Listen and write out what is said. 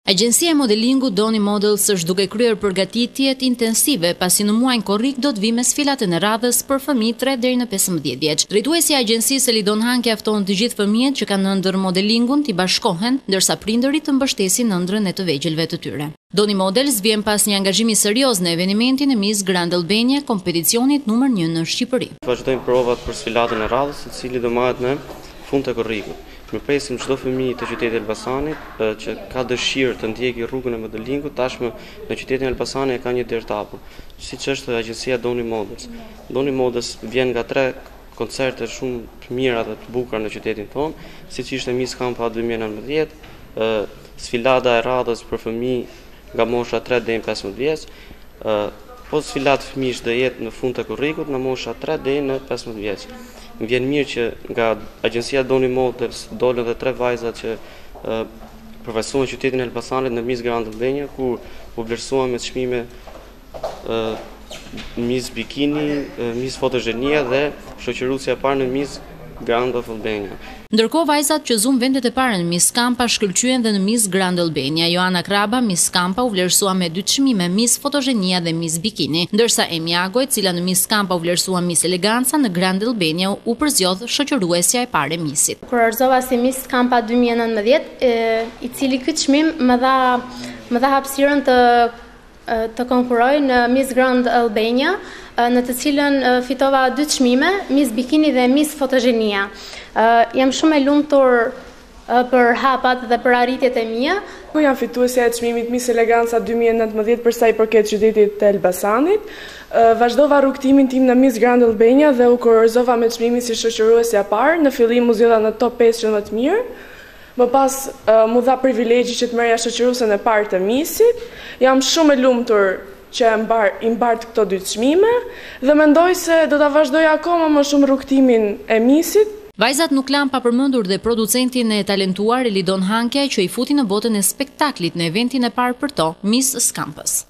Agjencia e modelingut Doni Models është duke kryer përgatitjet intensive pasi në muajin korrik do të vi me sfilat e radhës për fëmijë 3 deri në 15 vjeç. Drejtuesi i agjencisë Elidon Hanke fton të gjithë fëmijët që kanë ëndër modelingun t'i bashkohen, ndërsa prindërit të mbështesin ëndrën e të vegjëlve të tyre. Doni Models vjen pas një angazhimi serioz në evenimentin e Miss Grand Albania, kompeticionit numër 1 në Shqipëri. Vazhdojmë provat për sfilatën e radhës, i cili do marret në fund të korrikut. Mirpresim çdo fëmijë të qytetit Elbasanit që ka dëshirë të ndjekë rrugën e modelingut, tashmë në qytetin Elbasanit ka një derë të hapur, siç është agjencia Doni Models. Doni Models vjen nga 3 koncerte shumë të mira dhe të bukura në qytetin tonë, siç ishte Miss Kampa 2019, sfilada e radhës për fëmijë nga mosha 3 deri në 15 vjeç, po sfilat fëmijësh do jetë në fund të korrikut në mosha 3 deri në 15 vjeç. Më vjen mirë që nga agjencia Doni Models dolën dhe 3 vajzat që përfaqësuan qytetin e Elbasanit në Miss Grand Albania, ku u vlerësuan me çmime Miss Bikini, Miss Fotogenia dhe shoqëruesja e parë në Miss Grand of Albania. Ndërkohë vajzat që zun vendet e para në Miss Kampa shkëlqyen dhe në Miss Grand Albania. Joana Kraba, Miss Kampa, u vlerësua me 2 çmime, Miss Fotogenia dhe Miss Bikini, ndërsa Emi Agoj, e cila në Miss Kampa u vlerësua Miss Eleganca, në Grand Albania u përzgjodh shoqëruesja e parë e Missit. Kurorëzova si Miss Kampa 2019, i cili ky çmim më dha hapësirën të konkuroj në Miss Grand Albania, në të cilën fitova 2 çmime, Miss Bikini dhe Miss Fotogenia. Jam shumë e lumtur për hapat dhe për arritjet e mia. Po jam fituesja e çmimit Miss Eleganca 2019 për sa i përket qytetit të Elbasanit. Vazhdova rrugtimin tim në Miss Grand Albania dhe u kurorëzova me çmimin si shoqëruesja e parë. Në fillim u zgjodha në top 5 që më të mirë. Më pas mu dha privilegji që të merrja shoqëruesen e parë të Missit. Jam shumë e lumtur që i mbart këto 2 çmime dhe mendoj se do ta vazhdoj akoma më shumë rrugtimin e Missit. Vajzat nuk lanë pa përmendur dhe producentin e talentuar Elidon Hanke që i futi në botën e spektaklit në eventin e parë për to, Miss Skampës.